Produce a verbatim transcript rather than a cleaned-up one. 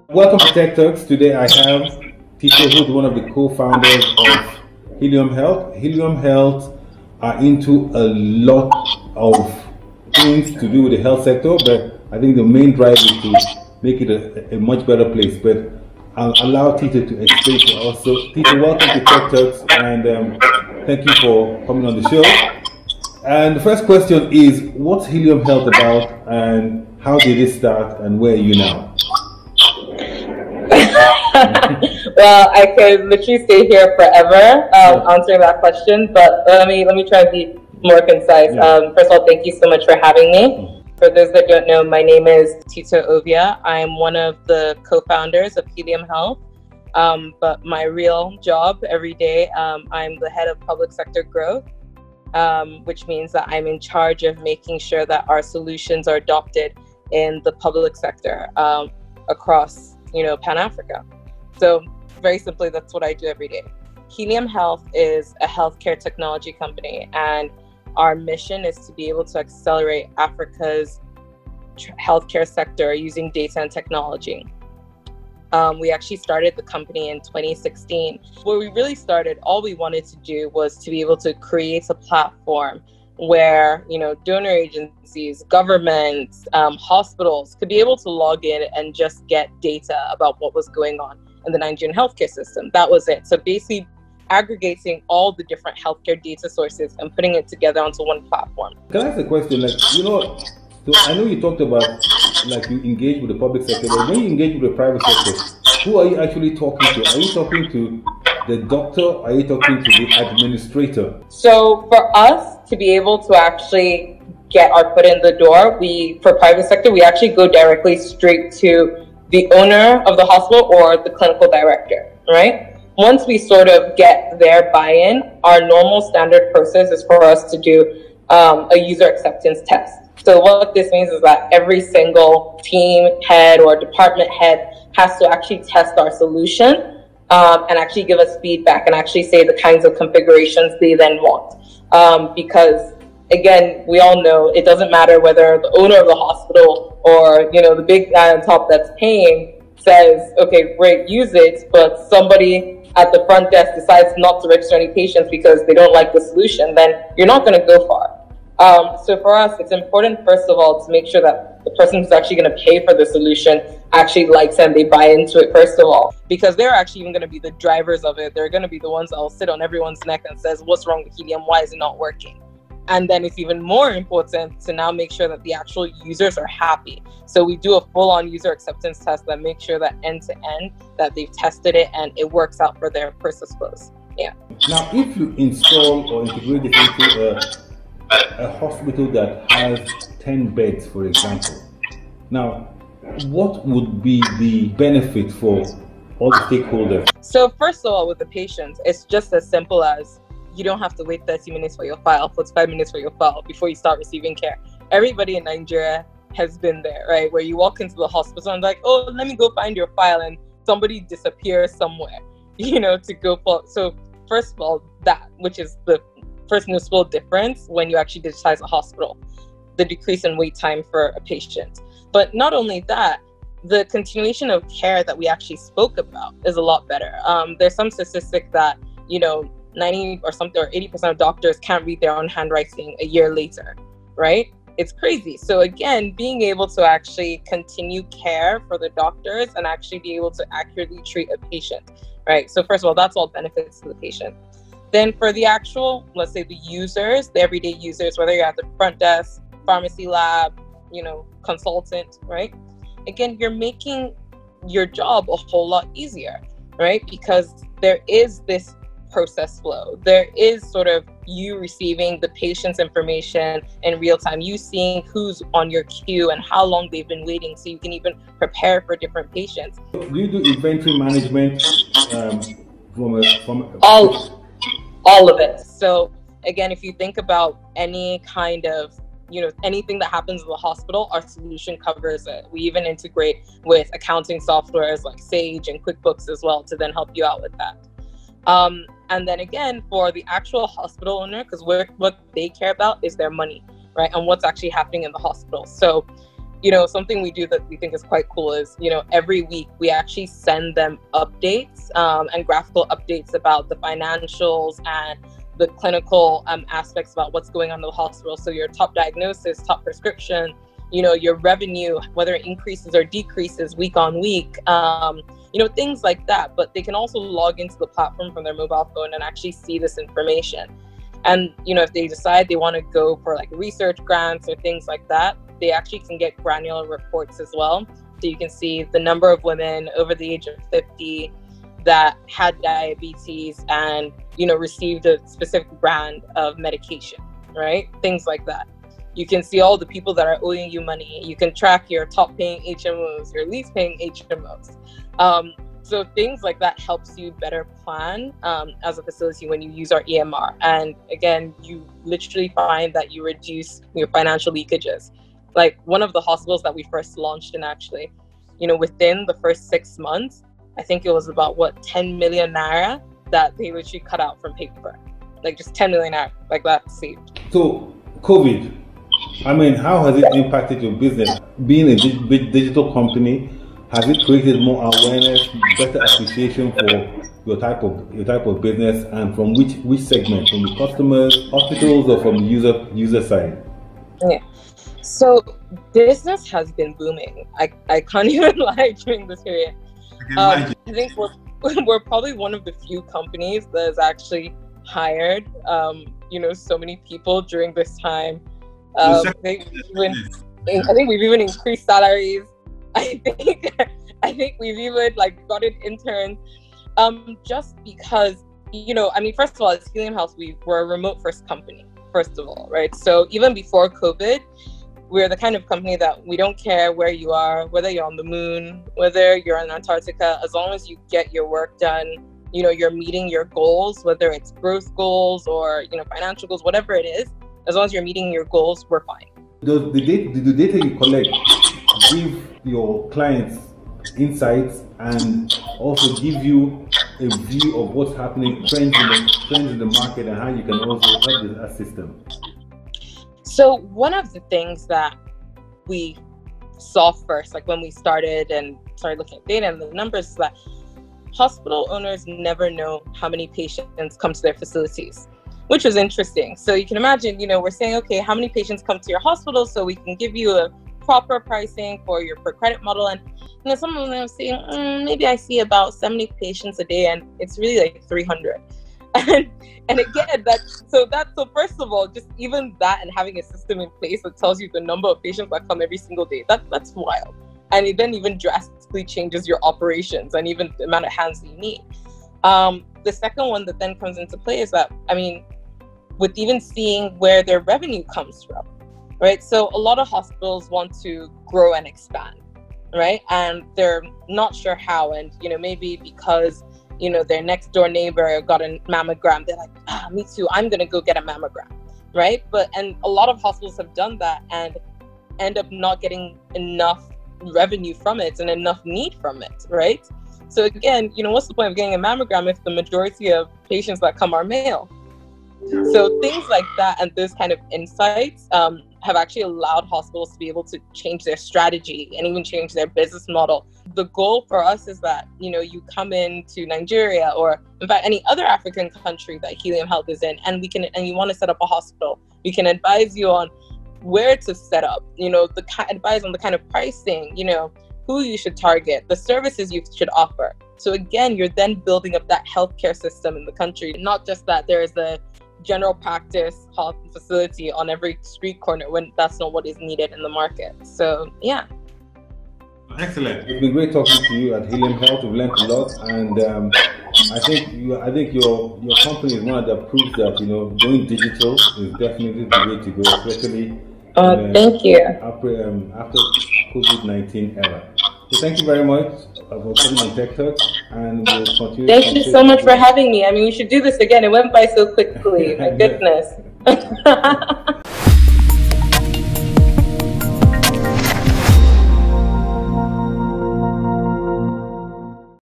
Welcome to Tech Turks. Today I have Tito, who's one of the co-founders of Helium Health. Helium Health are into a lot of things to do with the health sector, but I think the main drive is to make it a, a much better place. But I'll allow Tito to explain to us. So Tito, welcome to Tech Turks, and um, thank you for coming on the show. And the first question is, what's Helium Health about, and how did it start, and where are you now? Well, I could literally stay here forever um, answering that question, but let me let me try to be more concise. Yeah. Um, first of all, thank you so much for having me. For those that don't know, my name is Tito Ovia. I'm one of the co-founders of Helium Health, um, but my real job every day, um, I'm the head of public sector growth, um, which means that I'm in charge of making sure that our solutions are adopted in the public sector um, across, you know, Pan-Africa. So very simply, that's what I do every day. Helium Health is a healthcare technology company, and our mission is to be able to accelerate Africa's healthcare sector using data and technology. Um, we actually started the company in twenty sixteen. Where we really started, all we wanted to do was to be able to create a platform where, you know, donor agencies, governments, um, hospitals could be able to log in and just get data about what was going on in the Nigerian healthcare system. That was it. So basically aggregating all the different healthcare data sources and putting it together onto one platform. Can I ask a question? Like, you know, so I know you talked about, like, you engage with the public sector, but when you engage with the private sector, who are you actually talking to? Are you talking to the doctor? Are you talking to the administrator? So for us to be able to actually get our foot in the door, we, for private sector, we actually go directly straight to the owner of the hospital or the clinical director, right? Once we sort of get their buy-in, our normal standard process is for us to do um, a user acceptance test. So what this means is that every single team head or department head has to actually test our solution um, and actually give us feedback and actually say the kinds of configurations they then want. Um, because again, we all know it doesn't matter whether the owner of the hospital or, you know, the big guy on top that's paying says, okay, great, use it, but somebody at the front desk decides not to register any patients because they don't like the solution, then you're not going to go far. Um, so for us, it's important, first of all, to make sure that the person who's actually going to pay for the solution actually likes it and they buy into it, first of all, because they're actually even going to be the drivers of it. They're going to be the ones that will sit on everyone's neck and says, what's wrong with Helium? Why is it not working? And then it's even more important to now make sure that the actual users are happy. So we do a full-on user acceptance test that makes sure that end-to-end that they've tested it and it works out for their process flows. Yeah. Now, if you install or integrate it into a, a hospital that has ten beds, for example, now, what would be the benefit for all the stakeholders? So first of all, with the patients, it's just as simple as you don't have to wait thirty minutes for your file, forty-five minutes for your file before you start receiving care. Everybody in Nigeria has been there, right? Where you walk into the hospital and like, oh, let me go find your file, and somebody disappears somewhere, you know, to go for. So first of all, that, which is the first noticeable difference when you actually digitize a hospital, the decrease in wait time for a patient. But not only that, the continuation of care that we actually spoke about is a lot better. Um, there's some statistic that, you know, ninety or something or eighty percent of doctors can't read their own handwriting a year later, right? It's crazy. So again, being able to actually continue care for the doctors and actually be able to accurately treat a patient, right? So first of all, that's all benefits to the patient. Then for the actual, let's say the users, the everyday users, whether you're at the front desk, pharmacy lab, you know, consultant, right? Again, you're making your job a whole lot easier, right? Because there is this process flow. There is sort of you receiving the patient's information in real time, you seeing who's on your queue and how long they've been waiting, so you can even prepare for different patients. Do you do inventory management um, from a, from a... all all of it? So again, if you think about any kind of, you know, anything that happens in the hospital, our solution covers it. We even integrate with accounting softwares like Sage and QuickBooks as well to then help you out with that. Um, and then again, for the actual hospital owner, because what they care about is their money, right? And what's actually happening in the hospital. So you know, something we do that we think is quite cool is, you know, every week we actually send them updates um, and graphical updates about the financials and the clinical um, aspects about what's going on in the hospital. So your top diagnosis, top prescription, you know, your revenue, whether it increases or decreases week on week, um, you know, things like that. But they can also log into the platform from their mobile phone and actually see this information. And, you know, if they decide they want to go for like research grants or things like that, they actually can get granular reports as well. So you can see the number of women over the age of fifty that had diabetes and, you know, received a specific brand of medication, right? Things like that. You can see all the people that are owing you money. You can track your top paying H M Os, your least paying H M Os. Um, so things like that helps you better plan um, as a facility when you use our E M R. And again, you literally find that you reduce your financial leakages. Like one of the hospitals that we first launched in, actually, you know, within the first six months, I think it was about what, ten million naira that they literally cut out from paper. Like just ten million naira, like that saved. So COVID, I mean, how has it impacted your business? Being a dig- digital company, has it created more awareness, better appreciation for your type of your type of business, and from which which segment, from the customers, hospitals, or from the user user side? Yeah. So business has been booming. I, I can't even lie during this period. Um, I think we're, we're probably one of the few companies that has actually hired, um, you know, so many people during this time. Um, I, think even, I think we've even increased salaries. I think I think we've even like gotten interns, um, just because, you know, I mean, first of all, as Helium Health, we were a remote first company, first of all, right? So even before COVID, we're the kind of company that we don't care where you are, whether you're on the moon, whether you're in Antarctica, as long as you get your work done, you know, you're meeting your goals, whether it's growth goals or, you know, financial goals, whatever it is, as long as you're meeting your goals, we're fine. Does the data, the data you collect give your clients insights and also give you a view of what's happening, trends in the, trends in the market, and how you can also help the assist them? So one of the things that we saw first, like when we started and started looking at data and the numbers, is that hospital owners never know how many patients come to their facilities, which was interesting. So you can imagine, you know, we're saying, okay, how many patients come to your hospital so we can give you a proper pricing for your per credit model. And you know, some of them are saying, mm, maybe I see about seventy patients a day, and it's really like three hundred. And and again, that so that so first of all, just even that and having a system in place that tells you the number of patients that come every single day, that that's wild. And it then even drastically changes your operations and even the amount of hands that you need. Um, the second one that then comes into play is that, I mean, with even seeing where their revenue comes from, right? So a lot of hospitals want to grow and expand, right? And they're not sure how. And, you know, maybe because, you know, their next door neighbor got a mammogram, they're like, ah, me too, I'm going to go get a mammogram, right? But, and a lot of hospitals have done that and end up not getting enough revenue from it and enough need from it, right? So again, you know, what's the point of getting a mammogram if the majority of patients that come are male? So things like that and those kind of insights um, have actually allowed hospitals to be able to change their strategy and even change their business model. The goal for us is that, you know, you come into Nigeria or in fact any other African country that Helium Health is in, and we can, and you want to set up a hospital, we can advise you on where to set up, you know, the advise on the kind of pricing, you know, who you should target, the services you should offer. So again, you're then building up that healthcare system in the country. Not just that there is a general practice health facility on every street corner when that's not what is needed in the market. So yeah. Excellent. It's been great talking to you at Helium Health. We've learned a lot, and um, I think you, I think your your company is one of the proofs that, you know, going digital is definitely the way to go, especially. Oh, in, uh, thank you. After um, after COVID nineteen era. So thank you very much for coming on Tech Turks, and we'll continue. Thank you so much for having me. I mean, we should do this again. It went by so quickly. My goodness.